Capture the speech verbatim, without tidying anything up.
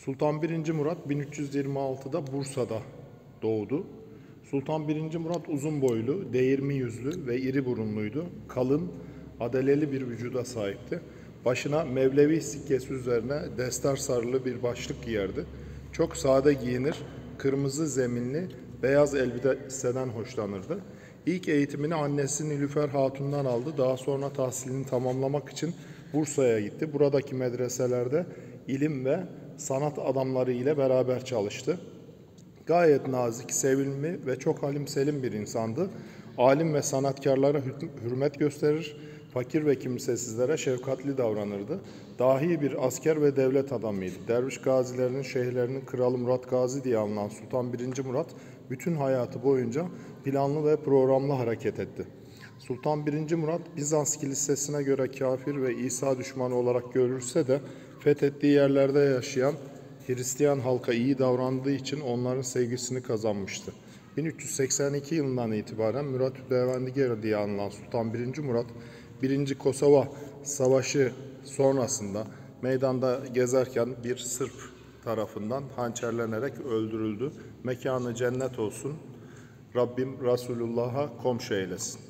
Sultan birinci. Murat bin üç yüz yirmi altıda Bursa'da doğdu. Sultan birinci. Murat uzun boylu, değirmi yüzlü ve iri burunluydu. Kalın, adaleli bir vücuda sahipti. Başına Mevlevi sikkesi üzerine destar sarılı bir başlık giyerdi. Çok sade giyinir, kırmızı zeminli, beyaz elbiseden hoşlanırdı. İlk eğitimini annesi Nilüfer Hatun'dan aldı. Daha sonra tahsilini tamamlamak için Bursa'ya gitti. Buradaki medreselerde ilim ve sanat adamları ile beraber çalıştı. Gayet nazik, sevimli ve çok halim selim bir insandı. Alim ve sanatkarlara hürmet gösterir, fakir ve kimsesizlere şefkatli davranırdı. Dahi bir asker ve devlet adamıydı. Derviş gazilerinin, şeyhlerinin kralı Murat Gazi diye anılan Sultan birinci. Murat, bütün hayatı boyunca planlı ve programlı hareket etti. Sultan birinci. Murat, Bizans kilisesine göre kafir ve İsa düşmanı olarak görülse de fethettiği yerlerde yaşayan Hristiyan halka iyi davrandığı için onların sevgisini kazanmıştı. bin üç yüz seksen iki yılından itibaren Murat Devendigar diye anılan Sultan birinci. Murat, birinci. Kosova Savaşı sonrasında meydanda gezerken bir Sırp tarafından hançerlenerek öldürüldü. Mekanı cennet olsun. Rabbim Resulullah'a komşu eylesin.